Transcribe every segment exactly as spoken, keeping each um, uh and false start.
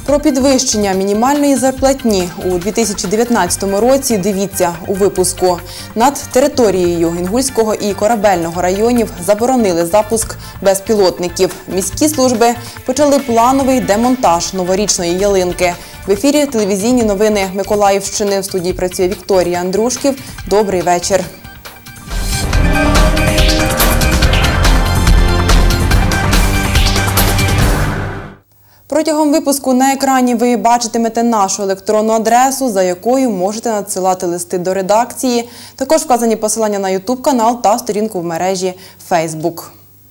Про підвищення мінімальної зарплатні у дві тисячі дев'ятнадцятому році дивіться у випуску. Над територією Інгульського і Корабельного районів заборонили запуск безпілотників. Міські служби почали плановий демонтаж новорічної ялинки. В ефірі телевізійні новини Миколаївщини. В студії працює Вікторія Андрушків. Добрий вечір. Протягом випуску на екрані ви бачитимете нашу електронну адресу, за якою можете надсилати листи до редакції. Також вказані посилання на ютуб-канал та сторінку в мережі Фейсбук.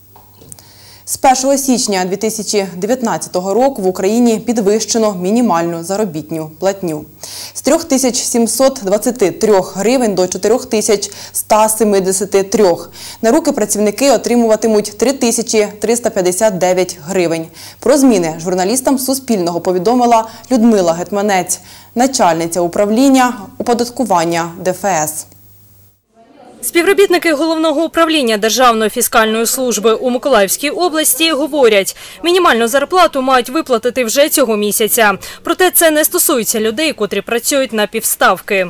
З першого січня дві тисячі дев'ятнадцятого року в Україні підвищено мінімальну заробітну платню. З трьох тисяч сімсот двадцяти трьох гривень до чотирьох тисяч ста семидесяти трьох. На руки працівники отримуватимуть три тисячі триста п'ятдесят дев'ять гривень. Про зміни журналістам Суспільного повідомила Людмила Гетманець, начальниця управління оподаткування Де Еф Ес. Співробітники Головного управління Державної фіскальної служби у Миколаївській області говорять, мінімальну зарплату мають виплатити вже цього місяця. Проте це не стосується людей, котрі працюють на півставки.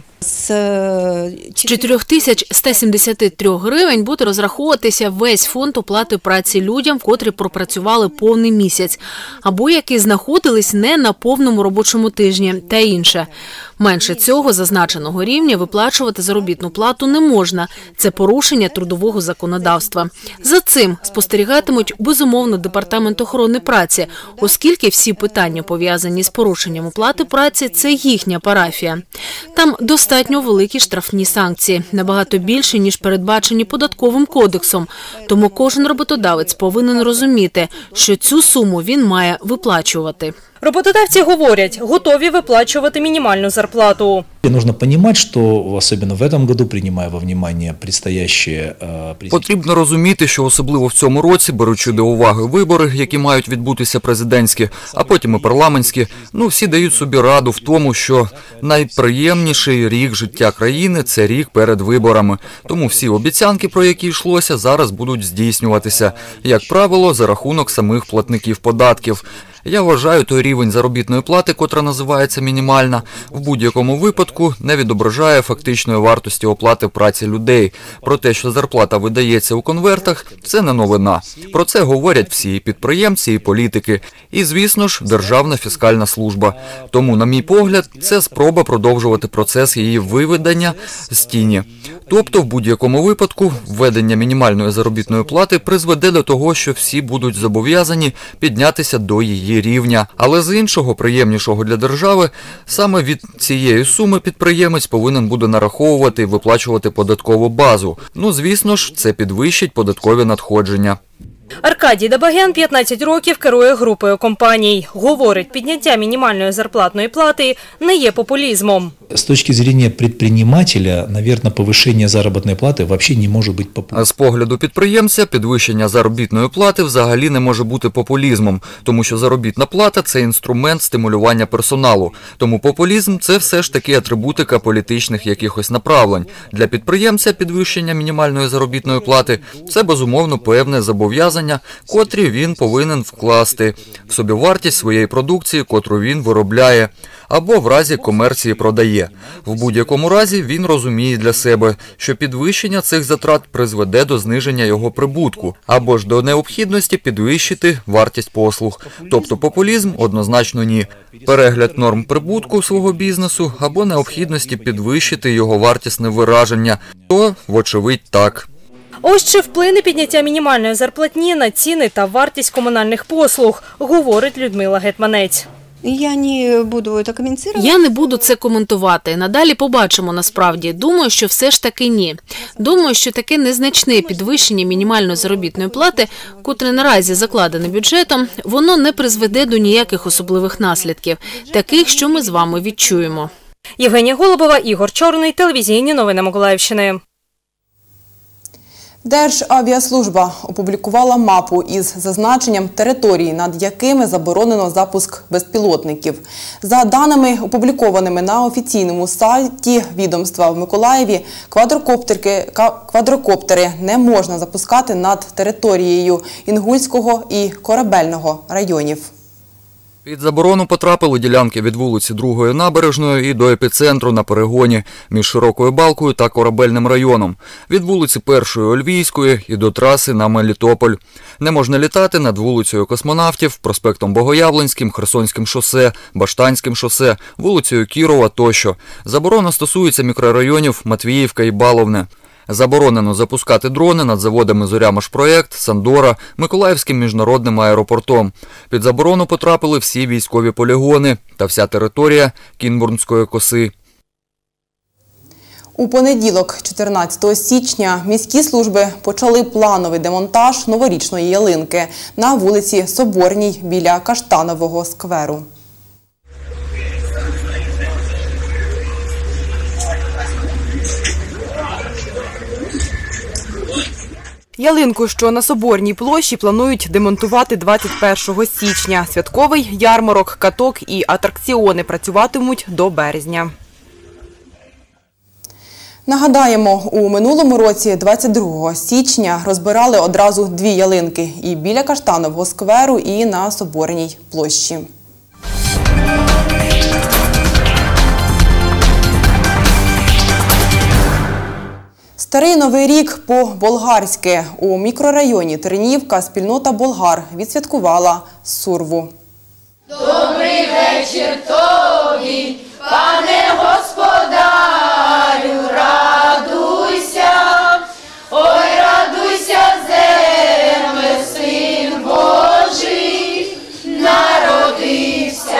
З чотирьох тисяч ста сімдесяти трьох гривень буде розраховуватися весь фонд оплати праці людям, котрі пропрацювали повний місяць, або які знаходились не на повному робочому тижні та інше. Менше цього зазначеного рівня виплачувати заробітну плату не можна. Це порушення трудового законодавства. За цим спостерігатимуть, безумовно, Департамент охорони праці, оскільки всі питання, пов'язані з порушенням оплати праці, це їхня парафія. Там достатньо великі штрафні санкції, набагато більше, ніж передбачені податковим кодексом. Тому кожен роботодавець повинен розуміти, що цю суму він має виплачувати. Роботодавці говорять, готові виплачувати мінімальну зарплату. Нужно понимать, что особенно в этом году, принимая во внимание предстоящие... Потрібно розуміти, що особливо в цьому році, беручи до уваги вибори, які мають відбутися президентські, а потім і парламентські, ну всі дають собі раду в тому, що найприємніший рік життя країни – це рік перед виборами. Тому всі обіцянки, про які йшлося, зараз будуть здійснюватися, як правило, за рахунок самих платників податків. Я вважаю, той рівень заробітної плати, котра називається мінімальна, в будь-якому випадку не відображає фактичної вартості оплати праці людей. Про те, що зарплата видається у конвертах, це не новина. Про це говорять всі і підприємці, і політики. І, звісно ж, Державна фіскальна служба. Тому, на мій погляд, це спроба продовжувати процес її виведення з тіні. Тобто, в будь-якому випадку, введення мінімальної заробітної плати призведе до того, що всі будуть зобов'язані піднятися до її рівня. Але з іншого, приємнішого для держави, саме від цієї суми підприємець повинен буде нараховувати і виплачувати податкову базу. Ну, звісно ж, це підвищить податкові надходження. Аркадій Дабаген п'ятнадцять років керує групою компаній. Говорить, підняття мінімальної зарплатної плати не є популізмом. З точки зрения предпринимателя, наверное, повышение заробітної плати взагалі не може бути популізмом. З погляду підприємця, підвищення заробітної плати взагалі не може бути популізмом, тому що заробітна плата – це інструмент стимулювання персоналу. Тому популізм – це все ж таки атрибутика політичних якихось направлень. Для підприємця підвищення мінімальної заробітної плати – це, безумовно, певне зобов'язання, котрі він повинен вкласти в собівартість своєї продукції, котру він виробляє, або в разі комерції продає. В будь-якому разі він розуміє для себе, що підвищення цих затрат призведе до зниження його прибутку, або ж до необхідності підвищити вартість послуг. Тобто популізм однозначно ні. Перегляд норм прибутку свого бізнесу або необхідності підвищити його вартісне вираження, то, вочевидь, так. Ось чи вплине підняття мінімальної зарплатні на ціни та вартість комунальних послуг, говорить Людмила Гетманець. Я не буду це коментувати. Я не буду це коментувати. Надалі побачимо насправді. Думаю, що все ж таки ні. Думаю, що таке незначне підвищення мінімальної заробітної плати, котре наразі закладене бюджетом, воно не призведе до ніяких особливих наслідків, таких, що ми з вами відчуємо. Євгенія Голубова, Ігор Чорний, телевізійні новини Миколаївщини. Державіаслужба опублікувала мапу із зазначенням територій, над якими заборонено запуск безпілотників. За даними, опублікованими на офіційному сайті відомства в Миколаєві, квадрокоптери не можна запускати над територією Інгульського і Корабельного районів. Під заборону потрапили ділянки від вулиці Другої Набережної і до епіцентру на перегоні між Широкою Балкою та Корабельним районом, від вулиці Першої Ольвійської і до траси на Мелітополь. Не можна літати над вулицею Космонавтів, проспектом Богоявленським, Херсонським шосе, Баштанським шосе, вулицею Кірова тощо. Заборона стосується мікрорайонів Матвіївка і Баловне. Заборонено запускати дрони над заводами «Зоря-Машпроект», «Сандора», Миколаївським міжнародним аеропортом. Під заборону потрапили всі військові полігони та вся територія Кінбурнської коси. У понеділок, чотирнадцятого січня, міські служби почали плановий демонтаж новорічної ялинки на вулиці Соборній біля Каштанового скверу. Ялинку, що на Соборній площі, планують демонтувати двадцять першого січня. Святковий ярмарок, каток і атракціони працюватимуть до березня. Нагадаємо, у минулому році, двадцять другого січня, розбирали одразу дві ялинки – і біля Каштанового скверу, і на Соборній площі. Старий Новий рік по-болгарськи. У мікрорайоні Тернівка спільнота болгар відсвяткувала Сурву. Добрий вечір тобі, пане господарю, радуйся, ой, радуйся, земле, син Божий народився.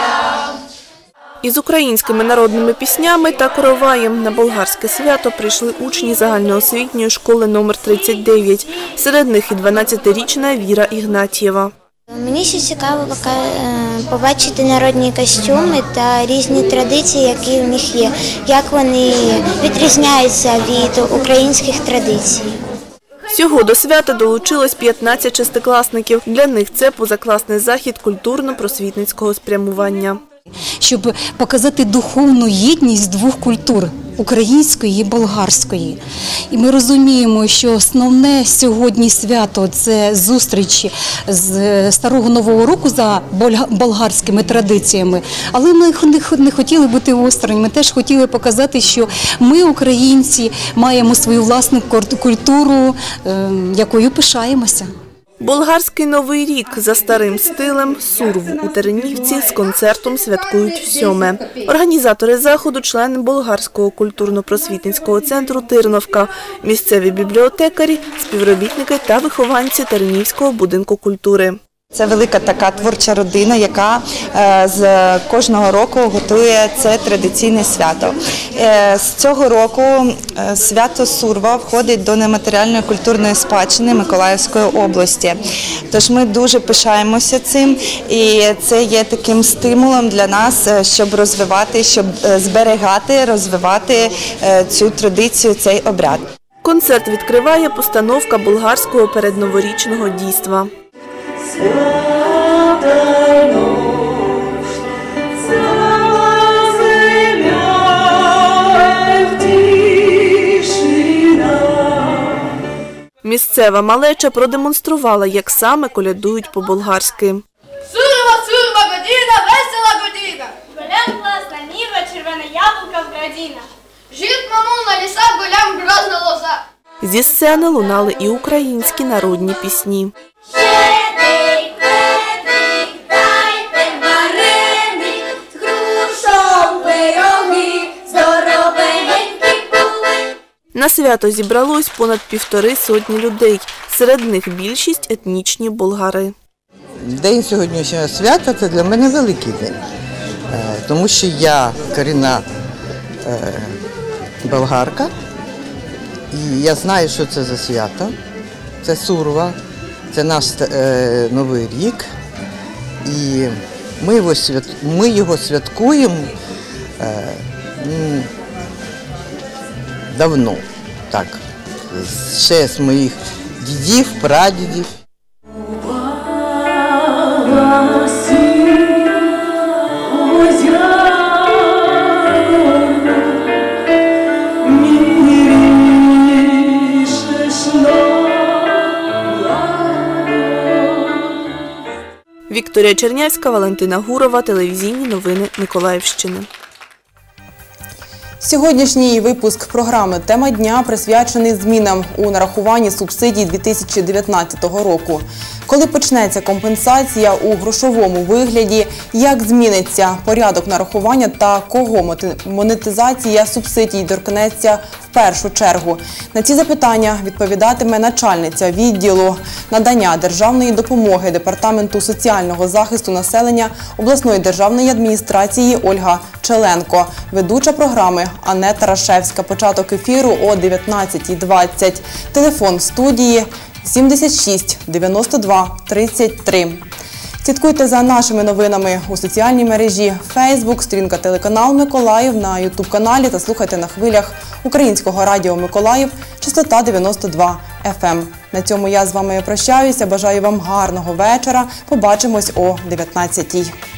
Із українськими народними піснями та короваєм на болгарське свято прийшли учні загальноосвітньої школи номер тридцять дев'ять. Серед них і дванадцятирічна Віра Ігнатієва. Мені ще цікаво побачити народні костюми та різні традиції, які в них є, як вони відрізняються від українських традицій. Всього до свята долучилось п'ятнадцять шестикласників. Для них це позакласний захід культурно-просвітницького спрямування. Щоб показати духовну єдність двох культур – української і болгарської. І ми розуміємо, що основне сьогодні свято – це зустріч з Старого Нового року за болгарськими традиціями. Але ми не хотіли бути осторонь, ми теж хотіли показати, що ми, українці, маємо свою власну культуру, якою пишаємося. Болгарський Новий рік за старим стилем Сурву у Тернівці з концертом святкують всьоме. Організатори заходу – члени болгарського культурно-просвітницького центру «Тирновка», місцеві бібліотекарі, співробітники та вихованці Тернівського будинку культури. Це велика така творча родина, яка з кожного року готує це традиційне свято. З цього року свято Сурва входить до нематеріальної культурної спадщини Миколаївської області. Тож ми дуже пишаємося цим, і це є таким стимулом для нас, щоб розвивати, щоб зберігати, розвивати цю традицію, цей обряд. Концерт відкриває постановка болгарського передноворічного дійства. Місцева малеча продемонструвала, як саме колядують по-болгарськи. Сурва, сурва, година, весела година. Голям класна ніва, червона яблука в градіна. Жит мамул на лісах, голям грозна лоза. Зі сцени лунали і українські народні пісні. На свято зібралось понад півтори сотні людей. Серед них більшість – етнічні болгари. День сьогоднішнього свята – це для мене великий день, тому що я корінна болгарка, і я знаю, що це за свято. Це Сурва, це наш Новий рік, і ми його, свят... ми його святкуємо давно, так, ще з моїх дідів, прадідів. Вікторія Чернявська, Валентина Гурова, телевізійні новини Миколаївщини. Сьогоднішній випуск програми «Тема дня» присвячений змінам у нарахуванні субсидій дві тисячі дев'ятнадцятого року. Коли почнеться компенсація у грошовому вигляді, як зміниться порядок нарахування та кого монетизація субсидій торкнеться в першу чергу? На ці запитання відповідатиме начальниця відділу надання державної допомоги Департаменту соціального захисту населення обласної державної адміністрації Ольга Челенко. Ведуча програми Анета Рашевська. Початок ефіру о дев'ятнадцятій двадцять. Телефон студії сімдесят шість дев'яносто два тридцять три. Слідкуйте за нашими новинами у соціальній мережі Facebook, сторінка телеканал Миколаїв на ютуб-каналі та слухайте на хвилях Українського радіо Миколаїв, частота дев'яносто два еф ем. На цьому я з вами прощаюся. Бажаю вам гарного вечора. Побачимось о дев'ятнадцятій.